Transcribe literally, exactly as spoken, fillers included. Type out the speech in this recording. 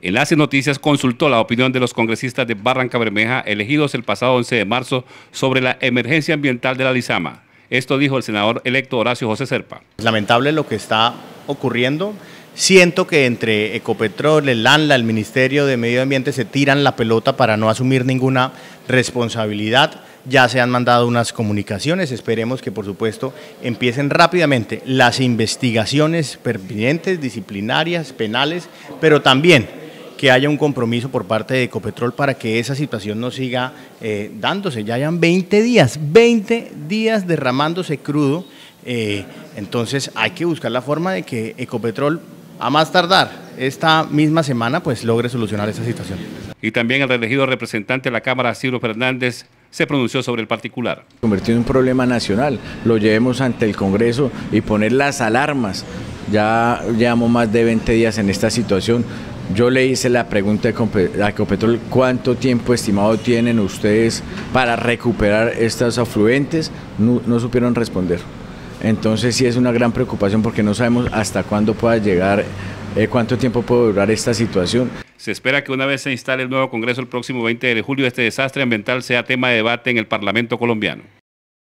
Enlace Noticias consultó la opinión de los congresistas de Barrancabermeja elegidos el pasado once de marzo sobre la emergencia ambiental de la Lizama. Esto dijo el senador electo Horacio José Serpa. Lamentable lo que está ocurriendo. Siento que entre Ecopetrol, el ANLA, el Ministerio de Medio Ambiente se tiran la pelota para no asumir ninguna responsabilidad. Ya se han mandado unas comunicaciones, esperemos que por supuesto empiecen rápidamente las investigaciones pertinentes, disciplinarias, penales, pero también que haya un compromiso por parte de Ecopetrol para que esa situación no siga eh, dándose. Ya hayan veinte días, veinte días derramándose crudo, eh, entonces hay que buscar la forma de que Ecopetrol, a más tardar esta misma semana, pues logre solucionar esa situación. Y también el reelegido representante de la Cámara, Ciro Fernández, se pronunció sobre el particular. Convertido en un problema nacional, lo llevemos ante el Congreso y poner las alarmas. Ya llevamos más de veinte días en esta situación. Yo le hice la pregunta a Ecopetrol, ¿cuánto tiempo estimado tienen ustedes para recuperar estos afluentes? No, no supieron responder. Entonces sí es una gran preocupación porque no sabemos hasta cuándo pueda llegar, eh, cuánto tiempo puede durar esta situación. Se espera que una vez se instale el nuevo Congreso el próximo veinte de julio, este desastre ambiental sea tema de debate en el Parlamento colombiano.